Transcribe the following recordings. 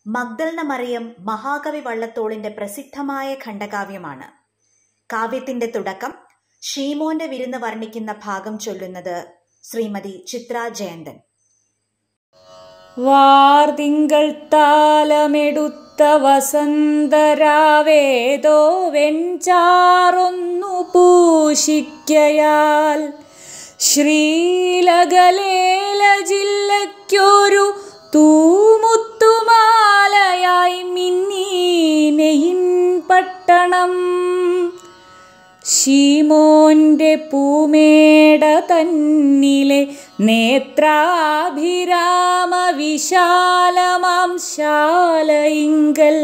മഗ്ദലന മറിയം മഹാകവി വള്ളത്തോളിന്റെ പ്രസിദ്ധമായ ഖണ്ഡകാവ്യമാണ്. കാവ്യത്തിന്റെ തുടക്കം ഷീമോന്റെ വിരുന്ന് വർണ്ണിക്കുന്ന ഭാഗം ചൊല്ലുന്നത് ശ്രീമതി ചിത്ര ജയന്തൻ. വാർതിങ്കൾ താലമെടുത്ത വസന്തരാവേദോ വെഞ്ചാറൊന്നു പൂശിക്കയാൽ ശ്രീലകലേല ജില്ലയ്ക്കൊരു തൂമുത്തുമാലയായി മിന്നീനെയിൻ പട്ടണം. ശീമോന്റെ പൂമേട തന്നിലെ നേത്രാഭിരാമ വിശാലമാം ശാലയിങ്കൽ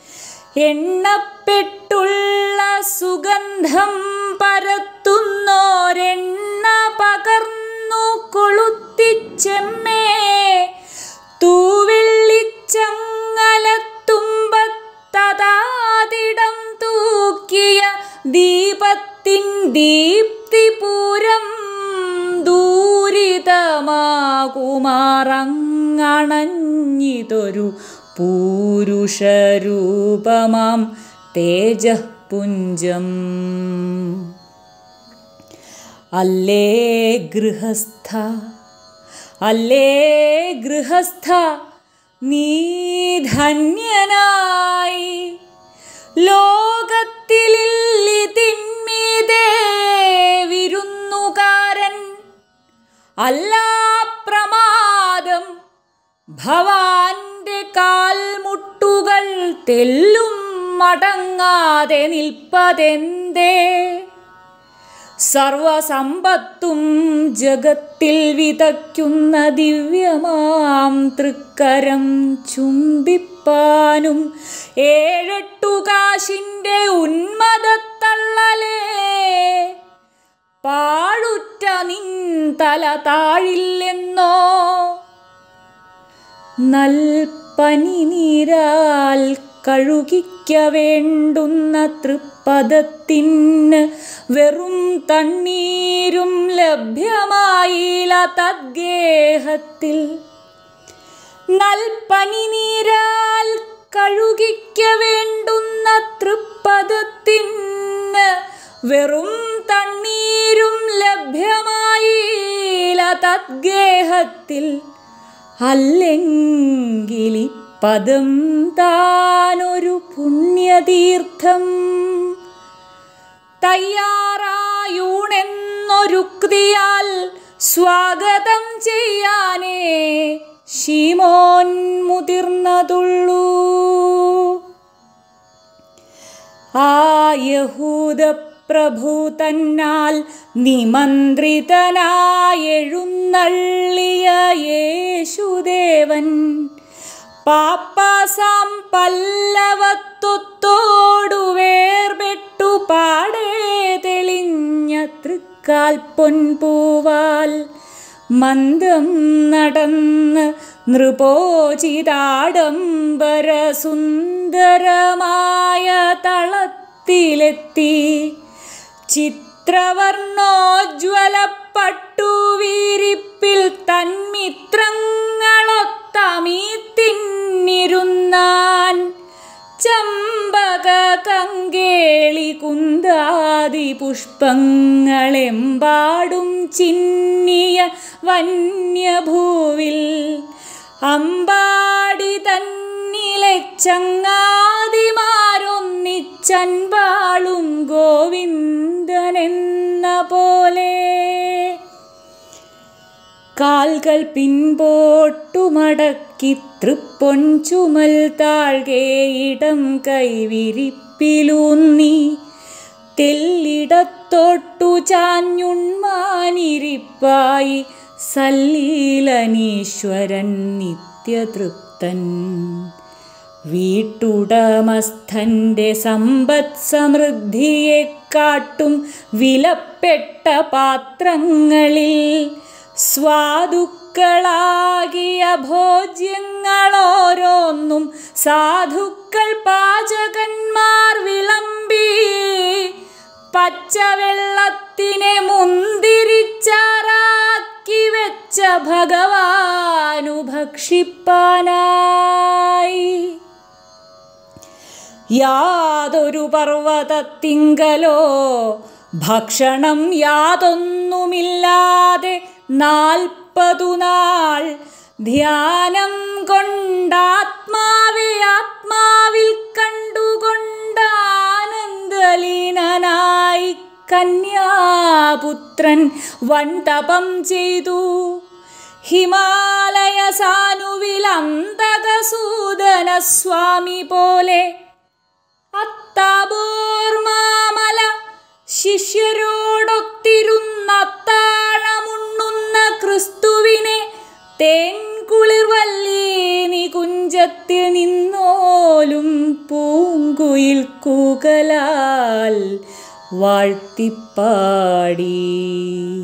എണ്ണപ്പെട്ടുള്ള സുഗന്ധം പരത്തുന്നോരെണ്ണ പകർന്നു കൊളുത്തിച്ചെമ്മേ തൂവെള്ളിച്ചങ്ങലത്തുമ്പത്തതാതിടം തൂക്കിയ ദീപത്തിൻ ദീപ്തിപൂരം ദൂരിതമാകുമാറങ്ങണഞ്ഞിതൊരു പൂരുഷരൂപമാം തേജഃപുഞ്ജം. അല്ലേ ഗൃഹസ്ഥ, അല്ലേ ഗൃഹസ്ഥ, നീ ധന്യനായി. ലോകത്തിലിതിന്മീതേ വിരുന്നുകാരൻ അല്ല പ്രമാദം. ഭവാന്റെ കാൽമുട്ടുകൾ തെല്ലും മടങ്ങാതെ നിൽപ്പതെന്തേ? സർവസമ്പത്തും ജഗത്തിൽ വിതയ്ക്കുന്ന ദിവ്യമാം തൃക്കരം ചുംബിപ്പാനും ഏഴെട്ടുകാശിൻ്റെ ഉന്മദത്തള്ളലേ പാഴുറ്റ നിൻ തല താഴില്ലെന്നോ? നൽപനിനീരാൽ കഴുകിക്ക വേണ്ടുന്ന തൃപ്പദത്തിന് വെറും തണ്ണീരും ലഭ്യമായില്ല തദ്ഗേഹത്തിൽ. നൽപനിനീരാൽ കഴുകിക്ക വേണ്ടുന്ന തൃപ്പദത്തിന് വെറും തണ്ണീരും ലഭ്യമായില്ല തദ്ഗേഹത്തിൽ. അല്ലെങ്കിലി പദം താനൊരു പുണ്യതീർത്ഥം. തയ്യാറായൂണെന്നൊരുക്തിയാൽ സ്വാഗതം ചെയ്യാനേ ശീമോൻ മുതിർന്നതുള്ളൂ. ആ യഹൂദപ്രഭു തന്നാൽ നിമന്ത്രിതനായെഴുന്നള്ളിയ യേശുദേവൻ പാപ്പാസാം പല്ലവത്വത്തോടു വേർപെട്ടു പാടേ തെളിഞ്ഞ തൃക്കാൽ പൊൻപൂവാൽ മന്ദം നടന്ന് നൃപോചിതാഡംബര സുന്ദരമായ തളത്തിലെത്തി. ചിത്രവർണ്ണോജ്വല പട്ടുവീരിപ്പിൽ തന്മിത്രങ്ങളൊത്തമീത്തിന്നിരുന്നാൻ. ചമ്പക കങ്കേളി കുന്താദി പുഷ്പങ്ങളെമ്പാടും ചിന്നിയ വന്യഭൂവിൽ അമ്പാടി തന്നിലെ ചങ്ങാതിമാരൊന്നിച്ചൻപാളും ഗോവിന്ദനെന്ന പോലെ. കാൽകൾ പിൻപോട്ടു മടക്കി തൃപ്പൊൻചുമൽ താഴ്കെ ഇടം കൈവിരിപ്പിലൂന്നി തെല്ലിടത്തോട്ടു ചാഞ്ഞുണ്മാനിരിപ്പായി സല്ലീലനീശ്വരൻ നിത്യതൃപ്തൻ. വീട്ടുടമസ്ഥന്റെ സമ്പദ് സമൃദ്ധിയെക്കാട്ടും വിലപ്പെട്ട പാത്രങ്ങളിൽ സ്വാദുക്കളാകിയ ഭോജ്യങ്ങളോരോന്നും സാധുക്കൾ പാചകന്മാർ വിളമ്പി പച്ചവെള്ളത്തിനെ മുന്തിരിച്ചാറാക്കി വെച്ച ഭഗവാനു ഭക്ഷിപ്പാനായി. യാതൊരു പർവ്വതത്തിങ്കലോ ഭക്ഷണം യാതൊന്നുമില്ലാതെ 40 നാൾ ധ്യാനം കൊണ്ടാത്മാവെ ആത്മാവിൽ കണ്ടുകൊണ്ടാനന്ദലീനനായി കന്യാപുത്രൻ വൻതപം ചെയ്തു. ഹിമാലയ സാനുവിൽ അന്തകസൂദന സ്വാമി പോലെ അത്താബോർമാമല ശിഷ്യരോടൊത്തിരുന്നത്താഴമുണ്ണുന്ന ക്രിസ്തുവിനെ തേൻകുളിർവല്ലി നികുഞ്ചത്തിൽ നിന്നോലും പൂങ്കുയിൽ കൂകലാൽ വാഴ്ത്തിപ്പാടി.